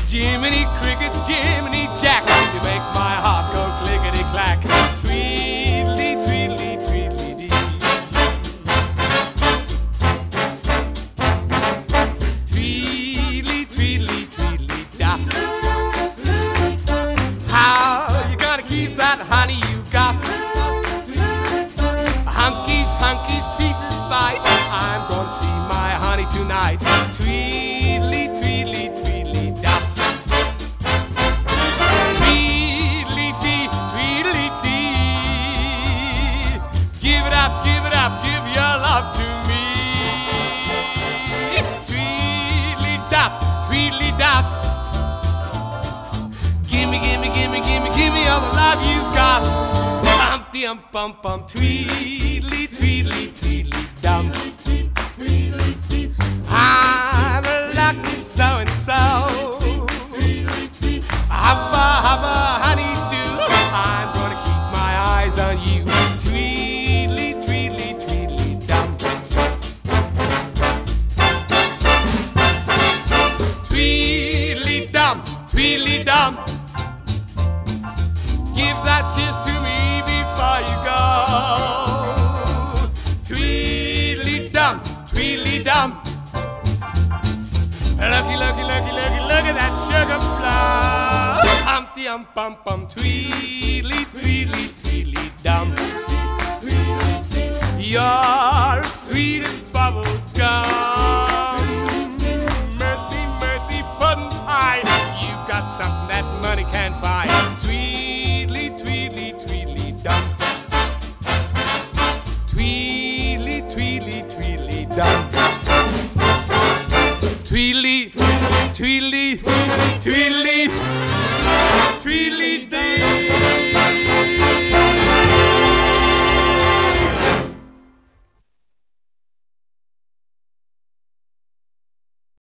Jiminy crickets, Jiminy Jack, you make my heart go clickety-clack. Tweedly, tweedly, tweedly dee. Tweedly, tweedly, tweedly dot. How you gonna keep that honey you got? Hunkies, hunkies, pieces, bites. I'm gonna see my honey tonight. Tweedly, tweedly, tweedly dot. Tweedly dee, tweedly dee. Give it up, give it up, give your love to me. Tweedly dot, tweedly dot. Gimme, gimme, gimme, gimme, gimme all the love you got. Humpty ump bum bum, tweedly, tweedly, tweedly dum. I'm a lucky so-and-so. Hubba, hubba, honey-do. I'm gonna keep my eyes on you. Tweedly, tweedly, tweedly dum. Tweedly dum, tweedly dum. Give that kiss to me before you go. Tweedly dum, tweedly dum. Lucky, lucky, lucky, lucky, look at that sugar flow. Humpty ump bum bum, tweedly, tweedly, tweedly dum. You're sweet as bubble gum. Mercy, mercy, puddin' pie. You got something that money can't buy. Tweedly, tweedly, tweedly dum. Tweedly, tweedly, tweedly dum. Tweedly, tweedly, tweedly, tweedly, tweedly,